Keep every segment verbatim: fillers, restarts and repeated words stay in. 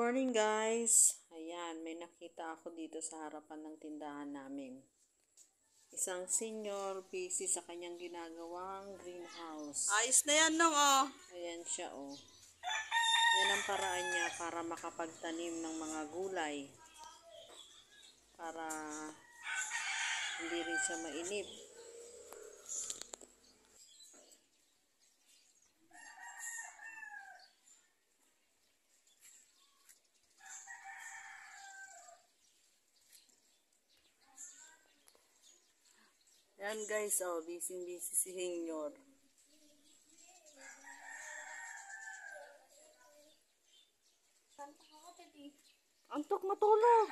morning guys! Ayan, may nakita ako dito sa harapan ng tindahan namin. Isang senior busy sa kanyang ginagawang greenhouse. Ayos na yan nung oh. Ayan siya oh. Yan ang paraan niya para makapagtanim ng mga gulay. Para hindi rin siya mainip. Yan guys, oh, busy busy si Senior. Antok matulog.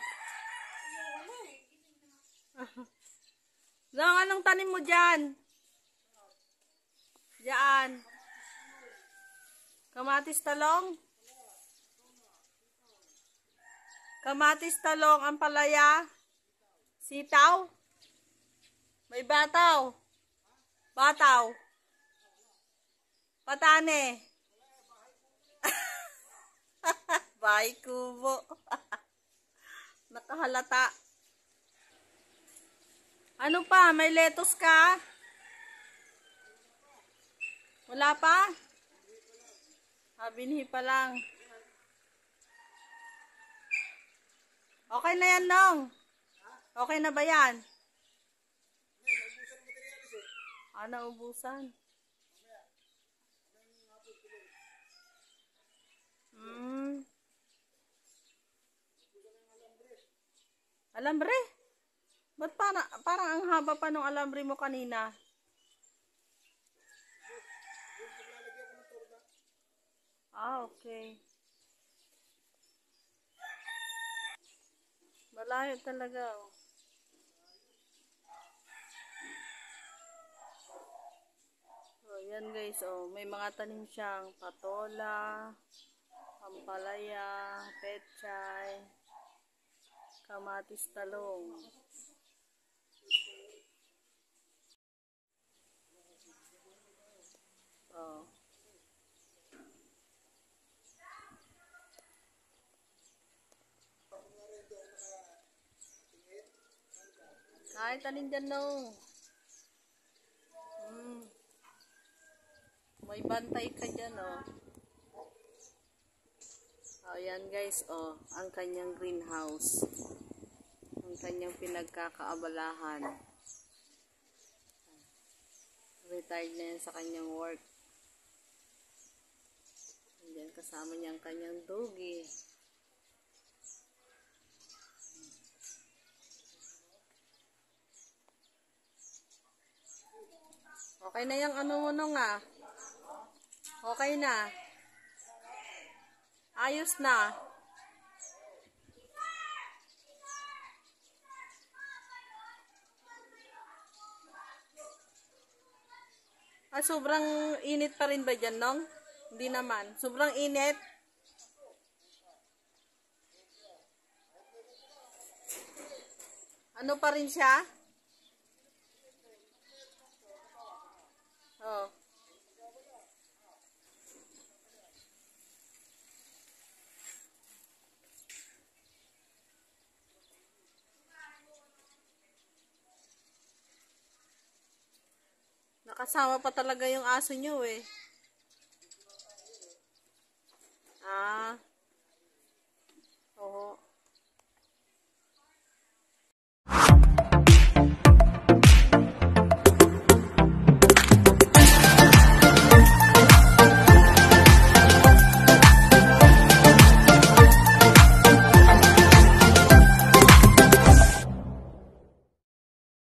Lang, anong tanim mo dyan? Diyan. Kamatis talong? Kamatis talong, ampalaya? Sitaw? May bataw. Bataw. Patane. Bahay kubo. Nakahalata. Ano pa? May lettuce ka? Wala pa? Ah, binhi pa lang. Okay na yan, Nong. Okay na ba yan? Ah, naubusan. Hmm. Alambre? Ba't para, parang ang haba pa nung alambre mo kanina? Ah, okay. Malayo talaga, oh. So, yan guys, oh, may mga tanim siyang patola, ampalaya, pechay, kamatis talong. Oh. Kahit tanim dyan, no. Hmm. May bantay ka dyan, oh. Oh, yan guys, oh. Ang kanyang greenhouse. Ang kanyang pinagkakaabalahan. Retired na yan sa kanyang work. Diyan kasama niya ang kanyang doggy. Okay na yung ano mo nung ah. Okay na. Ayos na. Ah, sobrang init pa rin ba dyan, Nong? Hindi naman. Sobrang init. Ano pa rin siya? Oh. Nakasama pa talaga yung aso nyo eh. Ah. Oo.